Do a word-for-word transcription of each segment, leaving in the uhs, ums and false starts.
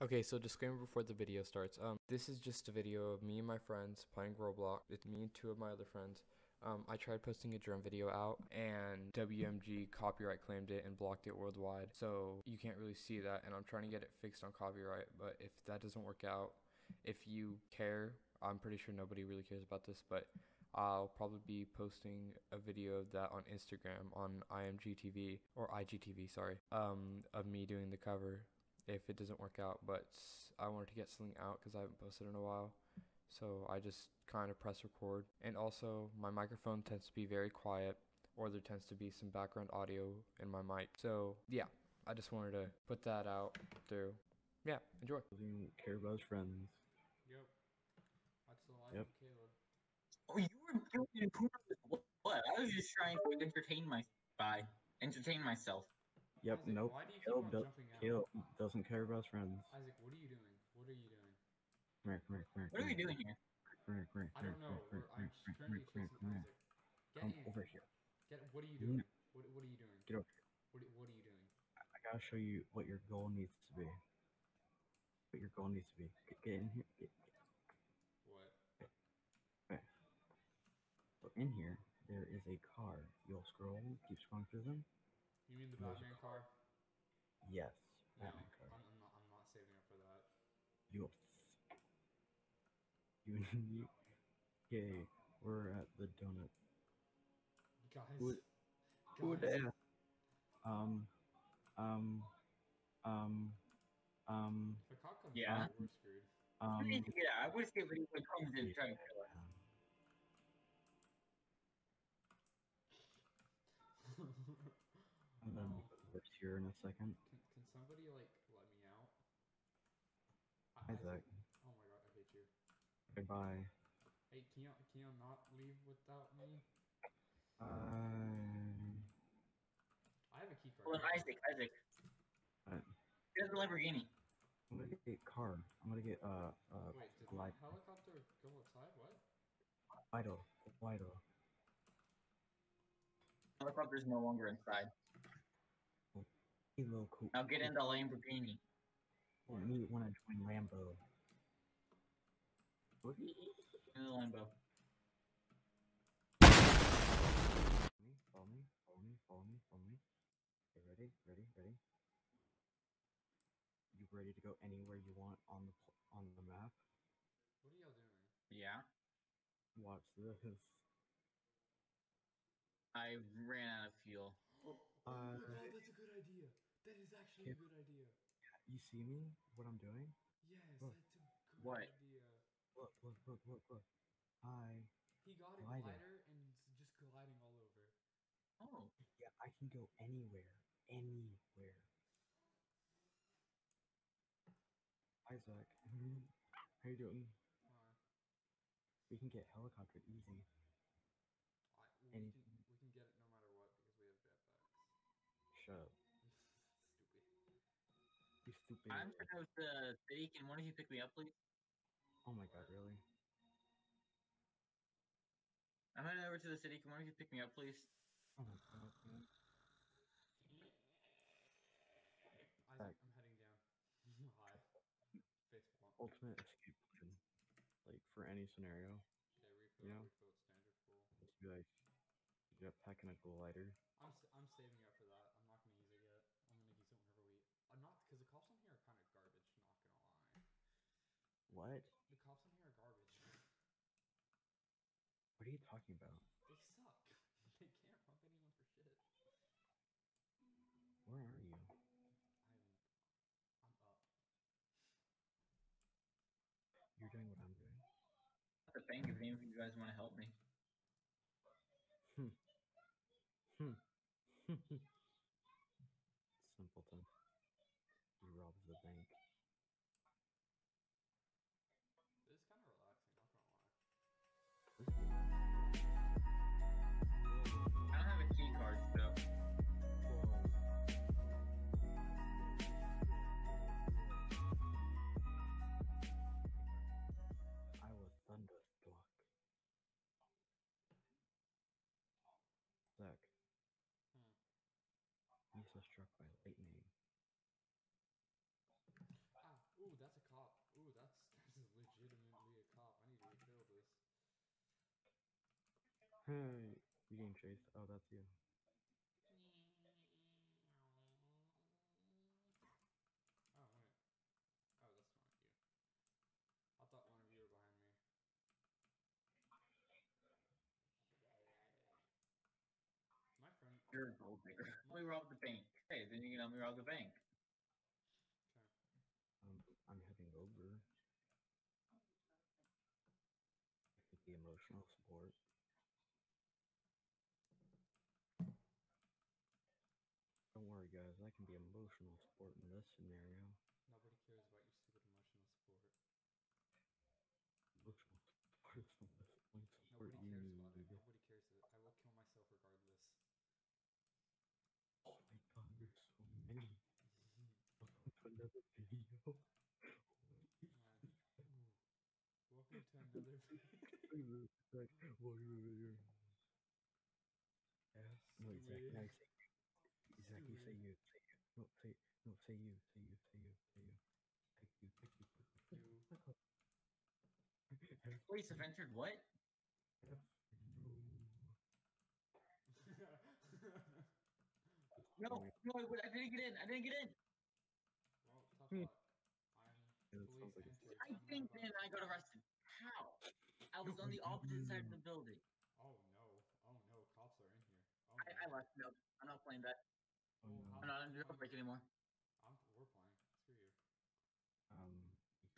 Okay, so disclaimer before the video starts. Um, this is just a video of me and my friends playing Roblox. It's me and two of my other friends. Um, I tried posting a drum video out, and W M G copyright claimed it and blocked it worldwide. So you can't really see that, and I'm trying to get it fixed on copyright. But if that doesn't work out, if you care, I'm pretty sure nobody really cares about this, but I'll probably be posting a video of that on Instagram on I M G T V or I G T V, sorry, um, of me doing the cover if it doesn't work out. But I wanted to get something out because I haven't posted in a while. So I just kind of press record. And also my microphone tends to be very quiet, or there tends to be some background audio in my mic. So yeah, I just wanted to put that out through. Yeah, enjoy. Care about his friends. Yep. That's the life Yep. of Caleb. Oh, you were doing what? I was just trying to entertain my by entertain myself. Yep. Isaac, nope. why do you keep Caleb, on do jumping out? Caleb doesn't care about his friends. Isaac, what are you doing? What are you doing? Come here, come here, come here. What are we doing here? Come here, come here, I come don't here, know. come We're, here, I'm come here, currently come here, chasing come here. Isaac. Get Come in. over here. Get. What are you doing? What What are you doing? Get over here. What What are you doing? I gotta show you what your goal needs to be. What your goal needs to be. Get, get in here. Get, What? okay. So in here, there is a car. You'll scroll, keep scrolling through them. You mean the There's Batman car? Yes. No, Batman car. I'm, I'm not. I'm not saving up for that. You. You. you okay. We're at the donut. Guys. Who, who guys. the Um. Um. Um. Um. If a cop comes Yeah. out, we're screwed. Um. You need to get out. I wish they would even come to try to kill us. I'm gonna Oh. work here in a second. Can, can somebody like let me out? Hi, Zach. Oh my god, I hate you. Goodbye. Hey, can you can you not leave without me? Uh. I have a key card. Hold on, Isaac. Isaac. What? Here's the Lamborghini. I'm gonna get a car. I'm gonna get uh uh. Wait, did glide. my helicopter go outside? What? Vital. Vital. Helicopter's no longer inside. Hey, little cool. Now get in the Lamborghini. Oh, me when I join Lambo. In the Lambo. Follow me, follow me, follow me, follow me. Okay, ready, ready, ready. You ready to go anywhere you want on the on the map? What are y'all doing? Yeah. Watch this. I ran out of fuel. Oh Uh, my god, that's a good idea. That is actually a good idea. You see me? What I'm doing? Yes, Look. that's a good What? idea. Look, look, look, look, look. Hi. He got a Glider. glider and it's just gliding all over. Oh. Yeah, I can go anywhere. Anywhere. Hi, Zach. How you doing? Uh, We can get helicopter easy. I, we, Any- can, we can get it no matter what because we have jetpacks. Shut up. Stupid. You stupid. I'm trying to go to the city. Can one of you pick me up, please? Oh my god, really? I'm heading over to the city. Can one of you pick me up, please? Oh my god, man. Isaac, I'm heading down. Hi. Baseball. Ultimate escape plan. Like, for any scenario. Okay, refill, You know? refill, standard full. Just be like, jetpack and a glider. I'm, I'm saving up for that. I'm not going to use it yet. I'm going to use it whenever we... I'm not... Because the cops on here are kind of garbage, not going to lie. What? The cops on here are garbage. What are you talking about? They suck. They can't pump anyone for shit. Where are you? I'm... I'm up. You're doing what I'm doing. That's a thank you if any of you guys want to help me. Hmm. Hmm. Simpleton. He robs the bank. This is kind of relaxing, not gonna lie. I don't have a key card, so. I was thunderstruck. Zach. Hmm. I'm so struck by lightning. Ah, ooh, Hey, you getting chased? Oh, that's you. Oh wait. Oh, that's not you. I thought one of you were behind me. My friend. You're a gold digger. Let me rob the bank. Hey, then you can help me rob the bank. Okay. Um, I'm heading over. With the emotional support. Don't worry, guys. I can be emotional support in this scenario. Nobody cares about your stupid emotional support. Emotional support is the most only support Nobody you cares need. about it. Nobody cares. I will kill myself regardless. Oh my god, there's so many. Welcome to another video. Man. Ooh. Welcome to another Like, what are you? Yes. No, Zach, Stewie. now say Zach, you say Stewie. you, say you. No, say, no, say you, say you, say you, say you. Take you, take you. You. Police have entered what? No, no, wait, I didn't get in. I didn't get in. Well, tough Hmm. luck. I'm Yeah, that police sounds like a entered. I I'm not didn't about get in. to I got die. arrested. How? I was No, on the no, no, opposite no, side of no. the building. Oh no. Oh no. Cops are in here. Oh I, I no. left. No, I'm not playing that. Oh, Well, no. I'm how, not on who's playing? JailBreak anymore. I'm. We're playing. Screw you. Um,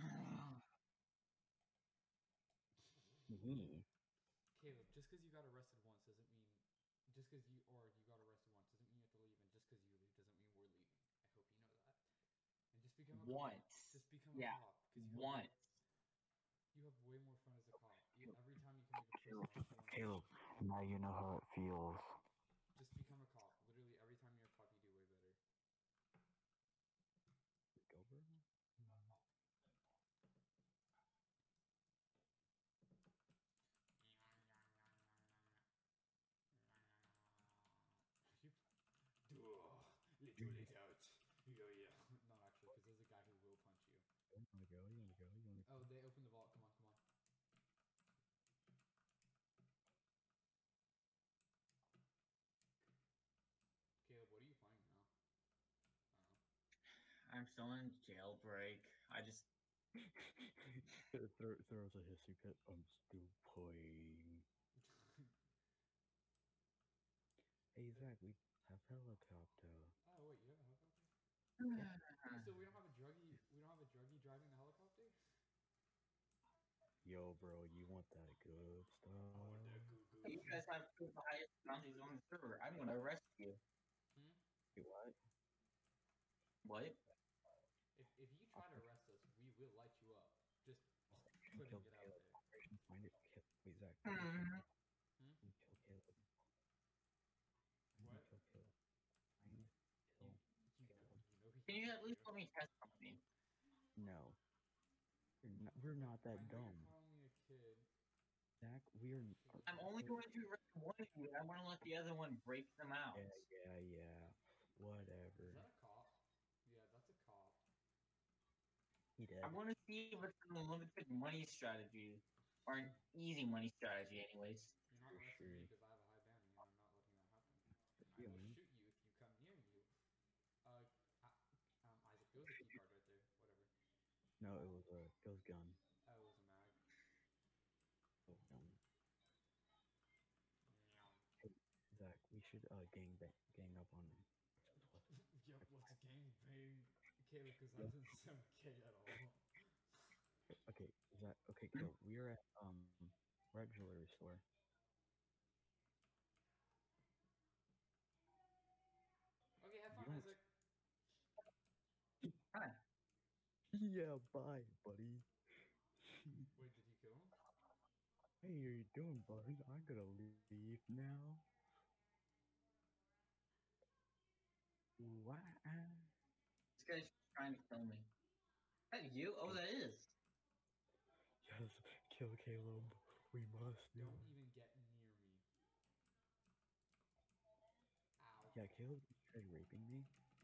me. Caleb, just because you got arrested once doesn't mean, just because you or you got arrested once doesn't mean you have to leave, and just because you leave doesn't mean we're leaving. I hope you know that. And just become a cop. Once. Just become a Yeah, cop because you have way, once. you have way more fun as a cop. You, every time you commit a Caleb, personal one. Caleb, now you know how it feels. Just become a cop. Literally every time you're a cop, you do way better. Go, bro. You, duh, little it out. Yeah, yeah. Not actually, because there's a guy who will punch you. You wanna go? You wanna go? You wanna go? Oh, they opened the vault. Come on, come on. Caleb, what are you playing now? I don't know. I'm still in JailBreak. I just. Throw, throws a hissy fit. I'm still playing. Hey, Zach, we have helicopter. Oh wait, you have a helicopter? Yeah. So we don't have a druggie. We don't have a druggie driving the helicopter. Yo, bro, you want that good stuff? I want that good, good, You good. guys have two of the highest bounties on the server. I'm gonna arrest you. Hmm? Wait, what? What? If if you try to arrest us, we will light you up. Just putting Kill it out Caleb. there. Operation Find It. Kill. Wait, Zach. Operation Hmm. Find It. Hmm? Kill Caleb. Find What? and kill Caleb. Find, You kill you go. Caleb. You know he Can can you kill at you. least let me test something? No, we're not, we're not I that know you're dumb. calling me a kid. Zach, we're. Caleb. I'm only we're going to arrest one of you. I want to let the other one break them out. yeah, yeah, yeah. Is Whatever. that a cop? Yeah, that's a cop. He I dead. want to see if it's an unlimited money strategy or an easy money strategy, anyways. You're not For arresting me sure. because I have a high bounty, and I'm not letting that happen. And I Yeah, will man. shoot you if you come near you. Uh, I- um, Isaac, it was a key card right there. Whatever. No, it was a ghost gun. Oh, it was a mag. Ghost gun. Yeah. Hey, Zach, we should uh gang bang, gang up on him. Yep, let's gang bang Caleb because that Yeah. doesn't sound gay at all. Okay, Zach. Okay, Caleb. We are at um, we're at jewelry store. Okay, have You fun, don't. Isaac. Hi. Yeah, bye, buddy. Wait, did you kill him? Hey, how you doing, buddy? I'm gonna leave now. Wow. This guy's trying to kill me. Is that you? Oh, that is. Yes, kill Caleb. We must. Don't even get near me. Ow. Yeah, Caleb tried raping me.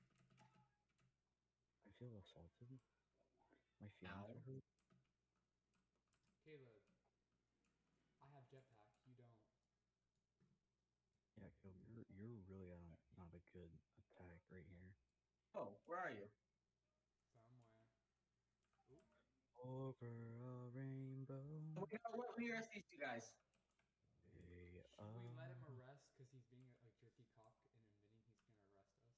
I feel assaulted. My feelings Ow. are hurt. Caleb, I have jetpack. You don't. you're really on not a good attack right here. Oh, where are you? Somewhere. Ooh. Over a rainbow. Oh, we gotta let me arrest these two guys. Way Should we let him up. arrest because he's being a, a jerky cock and admitting he's gonna arrest us?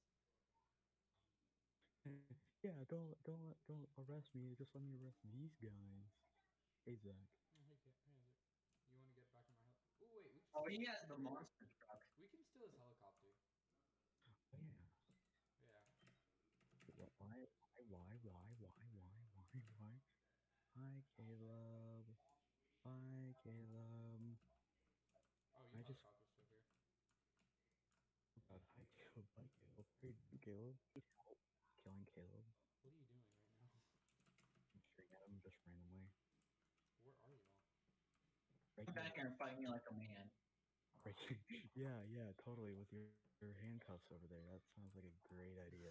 Yeah, don't don't don't arrest me. Just let me arrest these guys. Hey Zach. Oh, hey, Kit. Hey, Isaac. You want to get back in my hel- Oh wait, we can Oh, steal he his, has the monster truck. we can steal his helicopter. Oh, yeah. Yeah. Wh- Why why why why why why why? Hi Caleb. Hi Caleb. Oh, your I just helicopter's still here. forgot. Hi Caleb. Hi Caleb. Hey Caleb. Need help killing Caleb. What are you doing right now? I'm shooting at him just randomly. Where are you all? Right Come here. back here and fight me like a man. Right here. Yeah, yeah, totally. With your, your handcuffs over there. That sounds like a great idea.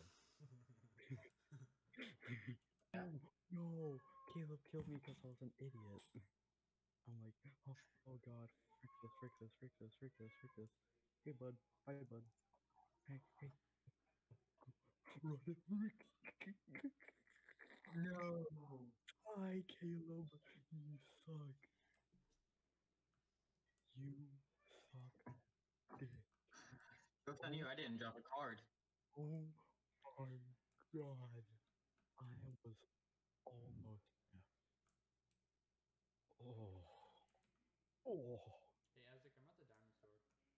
Yeah. No, no, Caleb killed me because I was an idiot. I'm like, oh, oh god, frick this, frick this, frick this, frick this, frick this. Hey, bud. Hi, bud. Hey, hey. Run it, frick. No. Hi, Caleb. You suck. You suck dick. Joke's on Oh, you, I didn't drop a card. oh my god. I was almost deaf. Oh. Oh. Hey, Isaac, I'm at the diamond store.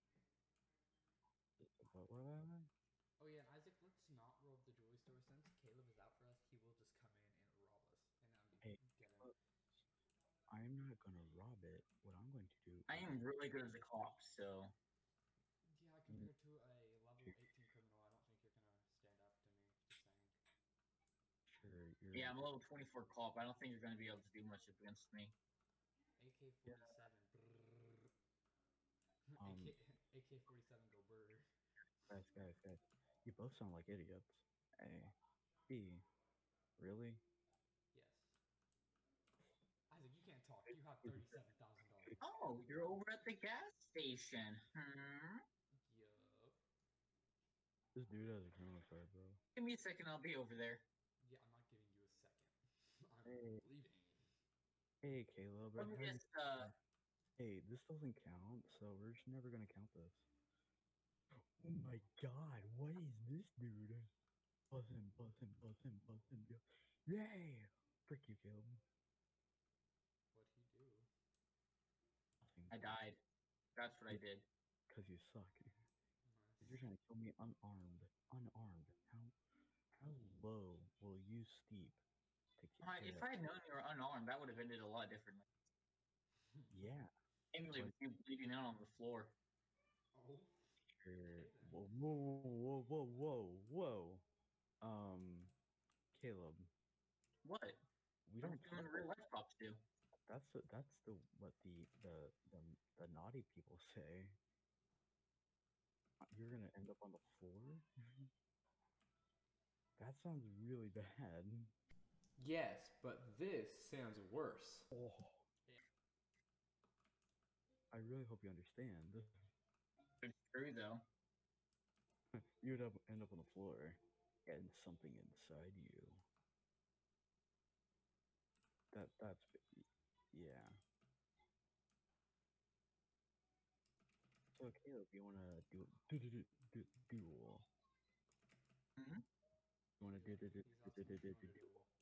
What were that? Oh yeah, and Isaac, let's not rob the jewelry store since Caleb is out for us. He will just come in and rob us, and then be Hey, get him. look, I'm not gonna rob it. What I'm going to do I is am really good as a cop, so. Yeah, mm, compared to a level eighteen criminal, I don't think you're gonna stand up to me. Just saying. sure you're Yeah, I'm a level twenty-four cop. I don't think you're going to be able to do much against me. A K forty-seven. Brrr. um AK A K forty-seven go brr. guys, guys, guys. You both sound like idiots. A, B, really? Yes. Isaac, you can't talk. You have thirty-seven thousand dollars. Oh, you're over at the gas station. Hmm? Yup. This dude has a criminal card, bro. Give me a second, I'll be over there. Yeah, I'm not giving you a second. I'm Hey, leaving. hey, Caleb. Let me How's just, uh. your... Hey, this doesn't count, so we're just never gonna count this. Oh my god, what is this dude? Buzz him, buzz him, buzz him, buzz him. Yay! Frick you, Caleb. What'd he do? Nothing, I because died. That's what I did. because you suck. Nice. You're trying to kill me unarmed. Unarmed. How how low will you steep to ki- Uh, get if a... I had known you were unarmed, that would have ended a lot differently. Yeah, Mainly but with you bleeding out on the floor. Oh. you're... Okay then. Whoa, whoa, whoa, whoa, whoa, whoa. Um, Caleb, What? we I'm don't doing talk real like... life cops do. That's the, that's the what the the the the naughty people say. You're gonna end up on the floor. That sounds really bad. Yes, but this sounds worse. Oh, Yeah. I really hope you understand. It's true though. You'd up, end up on the floor and something inside you. That that's yeah. So Caleb, you wanna do do do do do duel? Hmm? You wanna do Duel. do do He's do do asking do if you do want do to duel? duel.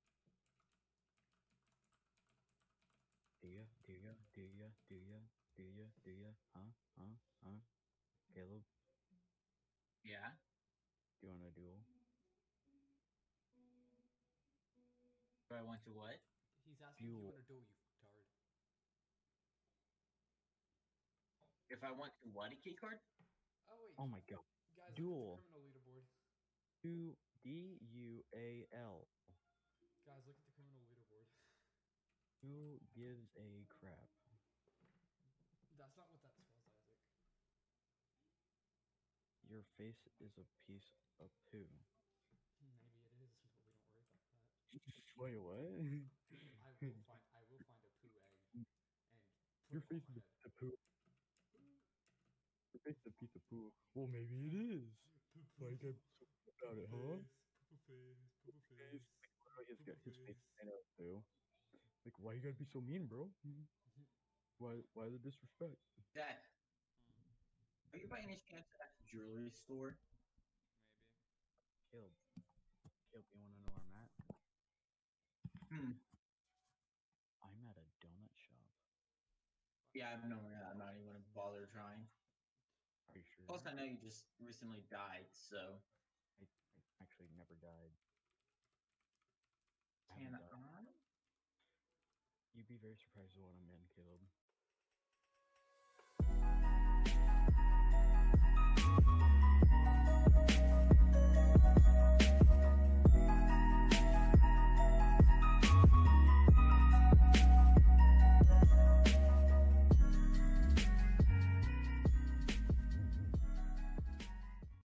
Do ya? Do ya? Do ya? Do ya? Do ya? Do ya? Huh? Huh? Huh? Caleb, Yeah. do you wanna duel? Do I want to what? He's asking if you Duel. want to duel, you fucktard. If I want to what? A key card? Oh wait, Oh my god. guys, look at the Duel. criminal leaderboard. Do D U A L. Guys, look at the criminal leaderboard. Who gives a crap? That's not what that spells, Isaac. Your face is a piece of poo. Maybe it is, but we don't worry about that. Wait, what? I will find I will find a poo egg and put Your it on face my is a head. piece of poo. Your face is a piece of poo. Oh why you gotta be so mean about it, huh? Purple face, purple Face, face, like literally his purple his face. face. I know too. Like, why you gotta be so mean, bro? Why why the disrespect? Zach, Hmm, are you by any chance at the jewelry store? maybe. Caleb, Caleb, you wanna know where I'm at? Hmm. I'm at a donut shop. Yeah, I've known that. I'm not even gonna bother trying. Are you sure? Plus, I know you just recently died, so I, I actually never died. I can haven't died. I? You'd be very surprised at what I'm in, Caleb.